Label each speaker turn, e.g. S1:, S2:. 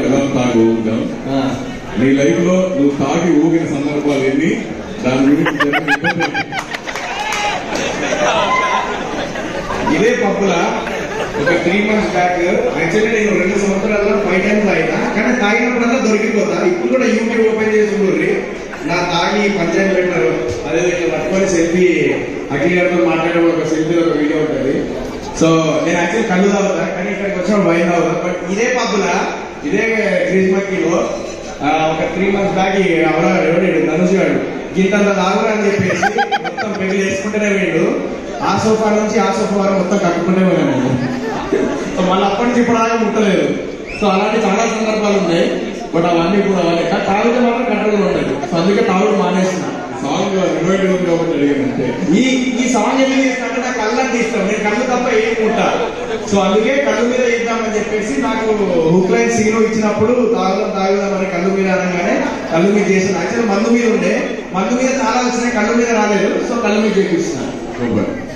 S1: ఎలా తాగి ఊగుతాం. నీ లైఫ్ లో నువ్వు తాగి ఊగిన సందర్భాలు ఎన్ని, దాని గురించి
S2: ఇదే పప్పుల ఒక 3 months బ్యాక్ యాక్చువల్లీ నేను 2 సంవత్సరాల్లో 5 times తాగినా, కానీ తాగినప్పుడల్లా దొరికిపోతా. ఇప్పుడు కూడా యూట్యూబ్ ఓపెన్ చేసి చూడండి, నా తాగి పంచాయతీ పెట్టినారు. అదే ఇట్లా పట్టుకొని సెల్ఫీ అఖిల్ గారితో మాట్లాడే ఒక సెల్ఫీ ఒక వీడియో ఉంటుంది. సో నేను యాక్చువల్లీ కళ్ళు తాగుతా, కానీ ఇక్కడికి వచ్చిన వైన్ తాగుతా. బట్ ఇదే పప్పుల ఇదే క్రిస్మస్లో ఒక 3 months బ్యాక్ ఎవడు ధనుష్ గారు గింతంత తాగురా అని చెప్పేసి మొత్తం పెళ్లి వేసుకుంటూనే వేడు. ఆ సోఫా నుంచి ఆ సోఫా వరకు మొత్తం కట్టుకుంటే పోయాను. సో మళ్ళీ అప్పటి నుంచి ఇప్పుడు దాకా ముట్టలేదు. సో అలాంటి చాలా సందర్భాలు ఉన్నాయి. బట్ అవన్నీ ఇప్పుడు తాగితే మాత్రం కంట్రోల్ ఉంటుంది. సో అందుకే తాగుడు మానేసిన.
S1: సాంగ్ రిమైండ్ ఉంది కాబట్టి అడిగానంటే
S2: ఈ సాంగ్ ఎందుకు చేసినట్టు నాకు కళ్ళకి ఇష్టం. నేను కళ్ళు తప్ప ఏం ఉంటా. సో అందుకే కళ్ళు మీద ఇద్దామని చెప్పేసి నాకు హుక్ లైన్ సీను ఇచ్చినప్పుడు తాగుదామని కళ్ళు మీద అనగానే కళ్ళు మీద చేసిన. యాక్చువల్ మందు మీద ఉండే, మందు మీద చాలా వచ్చినాయి, కళ్ళు మీద రాలేదు. సో కళ్ళు మీద చేపిస్తున్నాను.